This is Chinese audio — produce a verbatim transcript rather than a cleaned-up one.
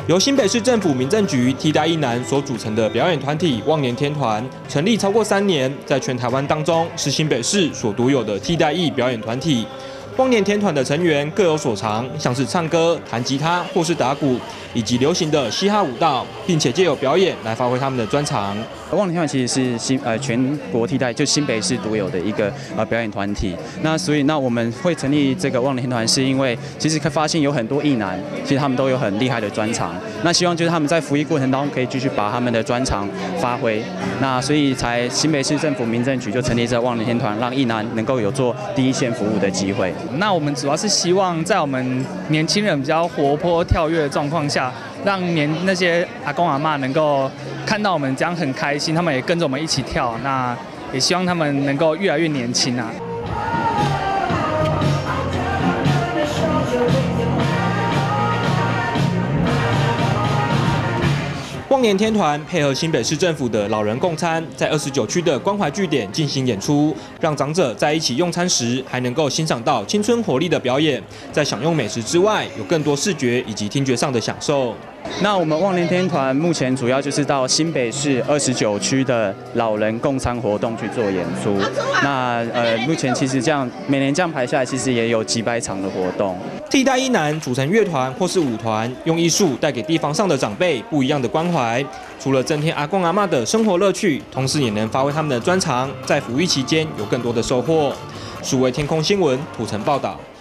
由新北市政府民政局替代役男所组成的表演团体忘年天团，成立超过三年，在全台湾当中是新北市所独有的替代役表演团体。忘年天团的成员各有所长，像是唱歌、弹吉他或是打鼓，以及流行的嘻哈舞蹈，并且借由表演来发挥他们的专长。 忘年天团其实是新呃全国替代就新北市独有的一个呃表演团体。那所以那我们会成立这个忘年天团，是因为其实发现有很多役男，其实他们都有很厉害的专长。那希望就是他们在服役过程当中可以继续把他们的专长发挥。那所以才新北市政府民政局就成立这个忘年天团，让役男能够有做第一线服务的机会。 那我们主要是希望在我们年轻人比较活泼跳跃的状况下，让年那些阿公阿嬷能够看到我们这样很开心，他们也跟着我们一起跳。那也希望他们能够越来越年轻啊。 忘年天团配合新北市政府的老人共餐，在二十九区的关怀据点进行演出，让长者在一起用餐时，还能够欣赏到青春活力的表演。在享用美食之外，有更多视觉以及听觉上的享受。 那我们忘年天团目前主要就是到新北市二十九区的老人共餐活动去做演出。那呃，目前其实这样每年这样排下来，其实也有几百场的活动。 替代役男组成乐团或是舞团，用艺术带给地方上的长辈不一样的关怀。除了增添阿公阿嬷的生活乐趣，同时也能发挥他们的专长，在服役期间有更多的收获。数位天空新闻土城报道。